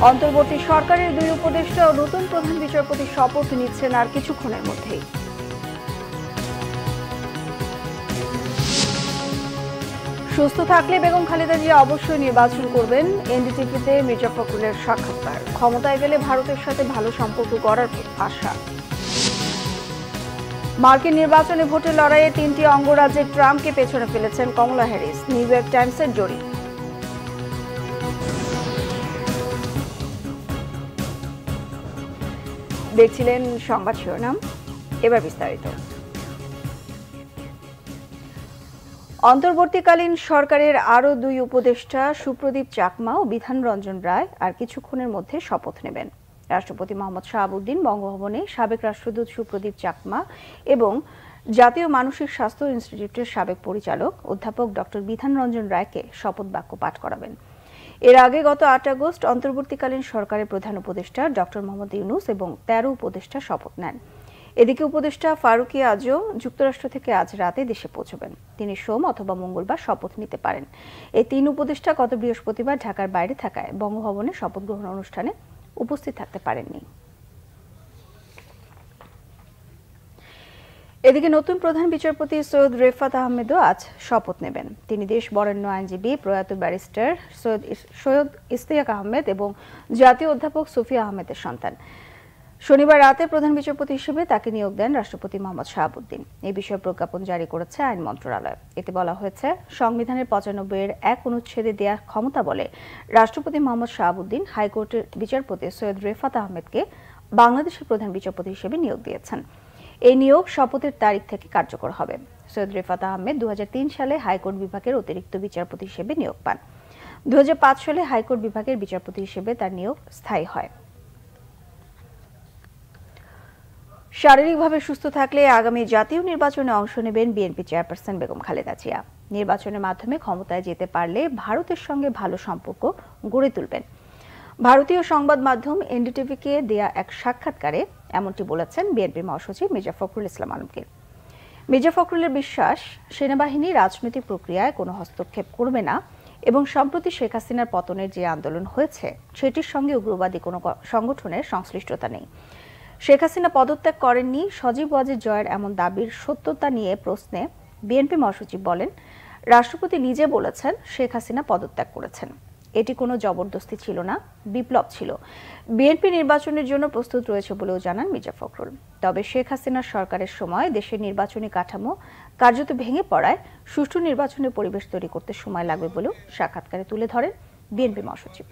অন্তর্বর্তী সরকারের দুই উপদেষ্টা ও নতুন প্রধান বিচারপতি শপথ নিচ্ছেন আর কিছুক্ষণের মধ্যেই। সুস্থ থাকলে বেগম খালেদা জিয়া অবশ্যই নির্বাচন করবেন। এনডিটিভিতে মির্জা ফখরুলের সাক্ষাৎকার। ক্ষমতায় গেলে ভারতের সাথে ভালো সম্পর্ক গড়ার আশা। মার্কিন নির্বাচনে ভোটের লড়াইয়ে 3টি অঙ্গরাজ্যে ট্রাম্পকে পেছনে ফেলেছেন কমলা হ্যারিস, নিউ ইয়র্ক টাইমসের জরিপ। দেখছিলেন সংবাদ শিরোনাম, এবার বিস্তারিত। অন্তর্বর্তীকালীন সরকারের আরও দুই উপদেষ্টা সুপ্রদীপ চাকমা ও বিধান রঞ্জন রায় আর কিছুক্ষণের মধ্যে শপথ নেবেন। রাষ্ট্রপতি মোহাম্মদ শাহাবুদ্দিন বঙ্গভবনে সাবেক রাষ্ট্রদূত সুপ্রদীপ চাকমা এবং জাতীয় মানসিক স্বাস্থ্য ইনস্টিটিউটের সাবেক পরিচালক অধ্যাপক ডক্টর বিধান রঞ্জন রায়কে শপথ বাক্য পাঠ করাবেন। এর আগে গত 8 আগস্ট অন্তর্বর্তীকালীন সরকারের প্রধান উপদেষ্টা ডক্টর মোহাম্মদ ইউনূস এবং 13 উপদেষ্টা শপথ নেন। এদিকে উপদেষ্টা ফারুকী আজও যুক্তরাষ্ট্র থেকে আজ রাতে দেশে পৌঁছবেন। তিনি সোম অথবা মঙ্গলবার শপথ নিতে পারেন। এই 3 উপদেষ্টা গত বৃহস্পতিবার ঢাকার বাইরে থাকায় বঙ্গভবনে শপথ গ্রহণ অনুষ্ঠানে উপস্থিত থাকতে পারেননি। এদিকে নতুন প্রধান বিচারপতি সৈয়দ রেফাত আহমেদও আজ শপথ নেবেন। তিনি দেশ বরেণ্য আইনজীবী প্রয়াত ব্যারিস্টার সৈয়দ ইশতিয়াক আহমেদ এবং জাতীয় অধ্যাপক সুফিয়া আহমেদের সন্তান। শনিবার রাতে প্রধান বিচারপতি হিসেবে তাকে নিয়োগ দেন রাষ্ট্রপতি মোহাম্মদ শাহাবুদ্দিন। এই বিষয়ে প্রজ্ঞাপন জারি করেছে আইন মন্ত্রণালয়। এতে বলা হয়েছে, সংবিধানের 95-এর 1 অনুচ্ছেদে দেয়া ক্ষমতা বলে রাষ্ট্রপতি মোহাম্মদ শাহাবুদ্দিন হাইকোর্টের বিচারপতি সৈয়দ রেফাত আহমেদকে বাংলাদেশের প্রধান বিচারপতি হিসেবে নিয়োগ দিয়েছেন। এই নিয়োগ শপথের তারিখ থেকে কার্যকর হবে। সৈয়দ রেফাত আহমেদ 2003 সালে হাইকোর্ট বিভাগের অতিরিক্ত বিচারপতি হিসেবে নিয়োগ পান। 2005 সালে হাইকোর্ট বিভাগের বিচারপতি হিসেবে তার নিয়োগ স্থায়ী হয়। শারীরিকভাবে সুস্থ থাকলে আগামী জাতীয় নির্বাচনে অংশ নেবেন বিএনপি চেয়ারপারসন বেগম খালেদা জিয়া। নির্বাচনের মাধ্যমে ক্ষমতায় যেতে পারলে ভারতের সঙ্গে ভালো সম্পর্ক গড়ে তুলবেন। ভারতীয় সংবাদ মাধ্যম এনডিটিভিকে দেয়া এক সাক্ষাৎকারে এমনটি বলেছেন বিএনপি মহাসচিব মির্জা ফখরুল ইসলাম আলমগীর। মির্জা ফখরুলের বিশ্বাস, সেনাবাহিনী রাজনৈতিক প্রক্রিয়ায় কোনো হস্তক্ষেপ করবে না এবং সম্প্রতি শেখ হাসিনার পতনের যে আন্দোলন হয়েছে সেটির সঙ্গে উগ্রবাদী কোনো সংগঠনের সংশ্লিষ্টতা নেই। শেখ হাসিনা পদত্যাগ করেননি, সজীব ওয়াজেদ জয়ের এমন দাবির সত্যতা নিয়ে প্রশ্নে বিএনপি মহাসচিব বলেন, রাষ্ট্রপতি নিজে বলেছেন শেখ হাসিনা পদত্যাগ করেছেন। এটি কোনো জবরদস্তি ছিল না, বিপ্লব ছিল। বিএনপি নির্বাচনের জন্য প্রস্তুত রয়েছে বলেও জানান মির্জা ফখরুল। তবে শেখ হাসিনার সরকারের সময় দেশের নির্বাচনী কাঠামো কার্যত ভেঙে পড়ায় সুষ্ঠু নির্বাচনের পরিবেশ তৈরি করতে সময় লাগবে বলেও সাক্ষাৎকারে তুলে ধরেন বিএনপি মহাসচিব।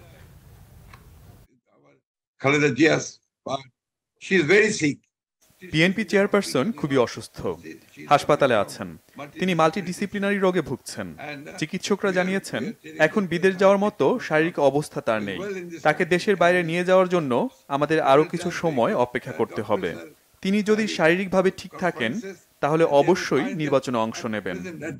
বিএনপি চেয়ারপারসন খুবই অসুস্থ, হাসপাতালে আছেন। তিনি মাল্টিডিসিপ্লিনারি রোগে ভুগছেন। চিকিৎসকরা জানিয়েছেন এখন বিদেশ যাওয়ার মতো শারীরিক অবস্থা তার নেই। তাকে দেশের বাইরে নিয়ে যাওয়ার জন্য আমাদের আরও কিছু সময় অপেক্ষা করতে হবে। তিনি যদি শারীরিকভাবে ঠিক থাকেন তাহলে অবশ্যই নির্বাচনে অংশ নেবেন।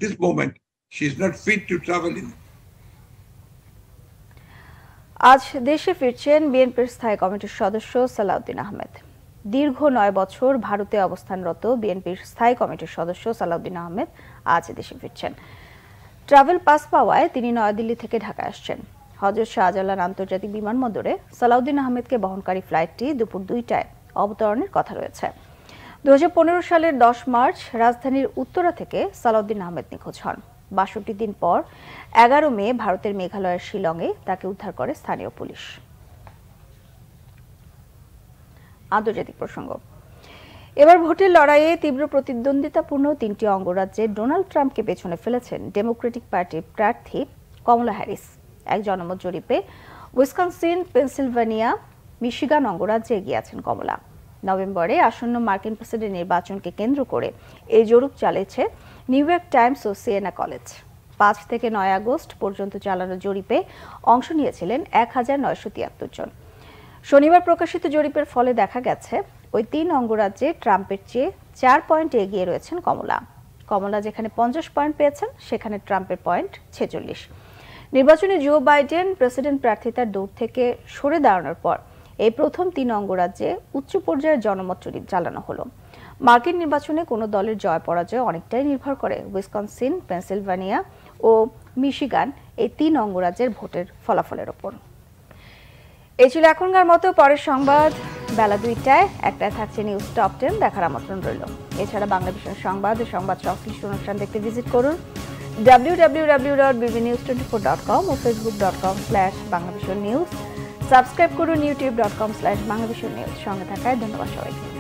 আজ দেশে ফিরছেন বিএনপির স্থায়ী কমিটির সদস্য সালাউদ্দিন আহমেদ। দীর্ঘ 9 বছর ভারতে অবস্থানরত বিএনপির স্থায়ী কমিটির সদস্য সালাউদ্দিন আহমেদ আজ দেশে ফিরছেন। ট্রাভেল পাস পাওয়ায় তিনি নয়াদিল্লি থেকে ঢাকা আসছেন। হযরত শাহজালাল আন্তর্জাতিক বিমানবন্দরে সালাউদ্দিন আহমেদকে বহনকারী ফ্লাইটটি দুপুর 2টায় অবতরণের কথা রয়েছে। 2015 সালের 10 মার্চ রাজধানীর উত্তরা থেকে সালাউদ্দিন আহমেদ নিখোঁজ হন। 62 দিন পর 11 মে ভারতের মেঘালয়ের শিলংয়ে তাকে উদ্ধার করে স্থানীয় পুলিশ। আন্তর্জাতিক প্রসঙ্গ, এবার ভোটের লড়াইয়ে তীব্র প্রতিদ্বন্দ্বিতাপূর্ণ 3টি অঙ্গরাজ্যে ডোনাল্ড ট্রাম্পকে পেছনে ফেলেছেন ডেমোক্রেটিক পার্টির প্রার্থী কমলা হ্যারিস। এক জনমত জরিপে উইসকনসিন, পেনসিলভানিয়া, মিশিগান অঙ্গরাজ্যে এগিয়ে আছেন কমলা। নভেম্বরে আসন্ন মার্কিন প্রেসিডেন্ট নির্বাচনকে কেন্দ্র করে এই জরিপ চালিয়েছে নিউ ইয়র্ক টাইমস ও সিয়েনা কলেজ। 5 থেকে 9 আগস্ট পর্যন্ত চালানো জরিপে অংশ নিয়েছিলেন 1973 জন। শনিবার প্রকাশিত জরিপের ফলে দেখা গেছে ওই 3 অঙ্গরাজ্যে ট্রাম্পের চেয়ে 4 পয়েন্ট এগিয়ে রয়েছেন কমলা। কমলা যেখানে 50 পয়েন্ট পেয়েছেন সেখানে ট্রাম্পের পয়েন্ট 46। নির্বাচনে জো বাইডেন প্রেসিডেন্ট প্রার্থিতার দৌড় থেকে সরে দাঁড়ানোর পর এই প্রথম 3 অঙ্গরাজ্যে উচ্চ পর্যায়ের জনমত জরিপ চালানো হলো। মার্কিন নির্বাচনে কোনো দলের জয় পরাজয় অনেকটাই নির্ভর করে উইসকনসিন, পেনসিলভানিয়া ও মিশিগান এই 3 অঙ্গরাজ্যের ভোটের ফলাফলের ওপর। এই ছিল এখনকার মতো। পরের সংবাদ বেলা 2টায়, একটায় থাকছে নিউজ টপ 10, দেখার আমন্ত্রণ রইল। এছাড়া বাংলা ভিশন সংবাদ ও সংবাদ সংশ্লিষ্ট অনুষ্ঠান দেখতে ভিজিট করুন www.bbnews24.com ও facebook.com/banglavisionnews। সাবস্ক্রাইব করুন youtube.com/banglavisionnews। সঙ্গে থাকায় ধন্যবাদ সবাইকে।